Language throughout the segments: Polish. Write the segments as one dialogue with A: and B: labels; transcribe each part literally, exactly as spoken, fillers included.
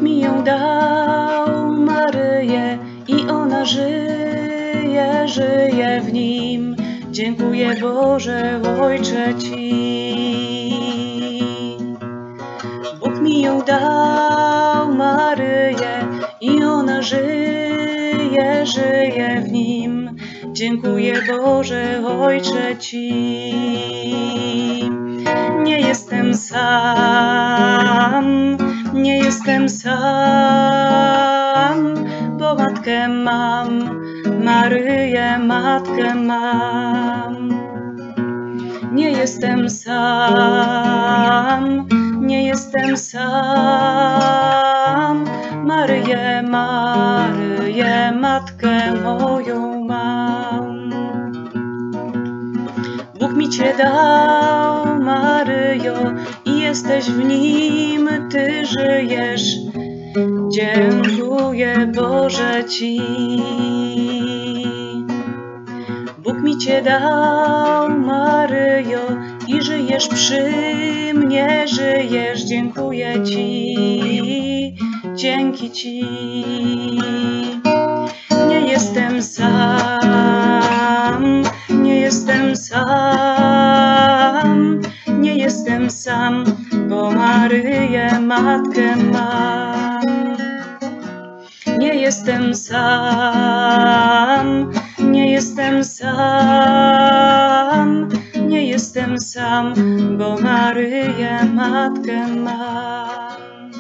A: Bóg mi ją dał, Maryję, i ona żyje, żyje w nim. Dziękuję Boże Ojcze Ci. Bóg mi ją dał, Maryję, i ona żyje, żyje w nim. Dziękuję Boże Ojcze Ci. Nie jestem sam, nie jestem sam, bo matkę mam, Maryję, matkę mam. Nie jestem sam, nie jestem sam, Maryję, Maryję, matkę moją mam. Bóg mi Cię dał, Maryjo, i jesteś w nim, Ty żyjesz. Dziękuję Boże Ci. Bóg mi Cię dał, Maryjo, i żyjesz przy mnie, żyjesz. Dziękuję Ci, dzięki Ci. Nie jestem sam, nie jestem sam, nie jestem sam, bo Maryję, matkę mam. Nie jestem sam, nie jestem sam, nie jestem sam, bo Maryję, matkę mam.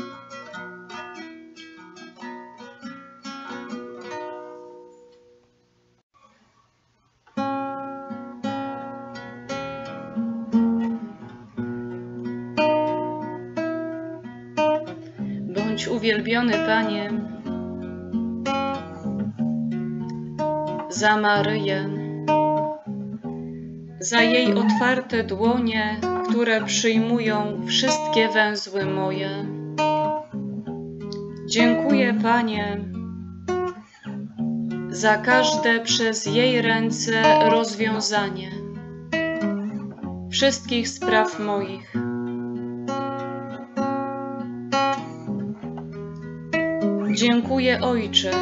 A: Bądź uwielbiony, Panie, za Maryję, za jej otwarte dłonie, które przyjmują wszystkie węzły moje. Dziękuję, Panie, za każde przez jej ręce rozwiązanie wszystkich spraw moich. Dziękuję, Ojcze,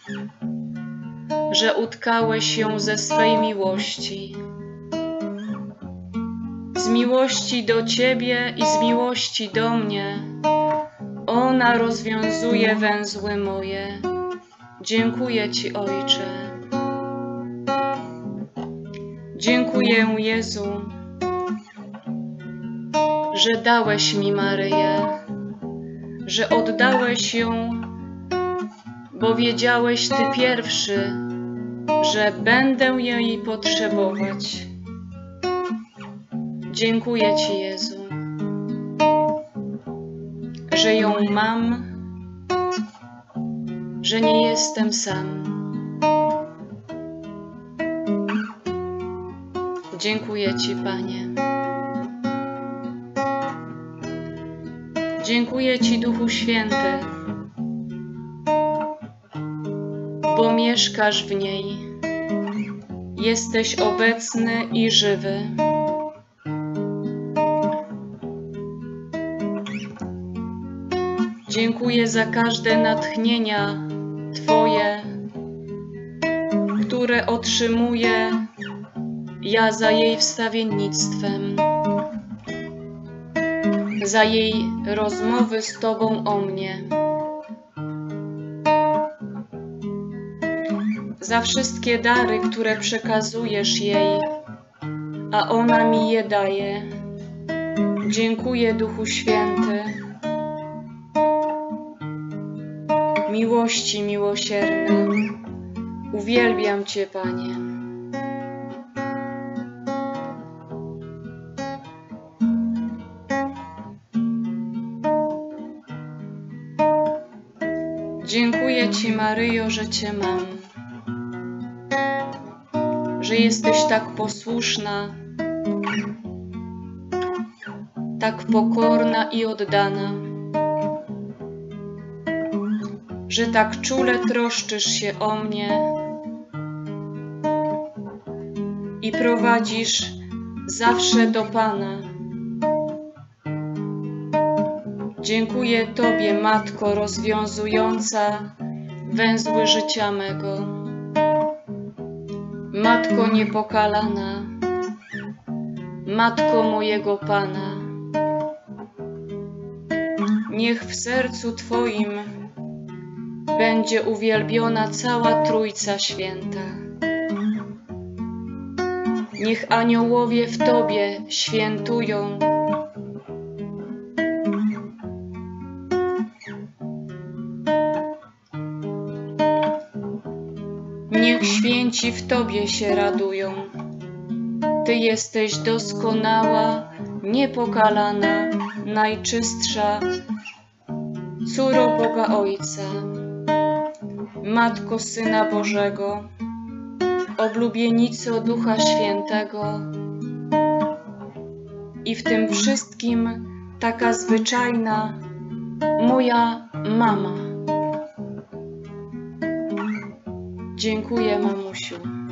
A: że utkałeś ją ze swej miłości, z miłości do Ciebie i z miłości do mnie. Ona rozwiązuje węzły moje. Dziękuję Ci, Ojcze. Dziękuję, Jezu, że dałeś mi Maryję, że oddałeś ją, bo wiedziałeś Ty pierwszy, że będę jej potrzebować. Dziękuję Ci, Jezu, że ją mam, że nie jestem sam. Dziękuję Ci, Panie. Dziękuję Ci, Duchu Święty, bo mieszkasz w niej. Jesteś obecny i żywy. Dziękuję za każde natchnienia Twoje, które otrzymuję ja za jej wstawiennictwem, za jej rozmowy z Tobą o mnie, za wszystkie dary, które przekazujesz jej, a ona mi je daje. Dziękuję, Duchu Święty, miłości miłosierny. Uwielbiam Cię, Panie. Dziękuję Ci, Maryjo, że Cię mam, że jesteś tak posłuszna, tak pokorna i oddana, że tak czule troszczysz się o mnie i prowadzisz zawsze do Pana. Dziękuję Tobie, Matko rozwiązująca węzły życia mego. Matko niepokalana, Matko mojego Pana. Niech w sercu Twoim będzie uwielbiona cała Trójca Święta. Niech aniołowie w Tobie świętują. Niech święci w Tobie się radują. Ty jesteś doskonała, niepokalana, najczystsza, Córo Boga Ojca, Matko Syna Bożego, oblubienico Ducha Świętego i w tym wszystkim taka zwyczajna moja mama. Dziękuję, mamusiu.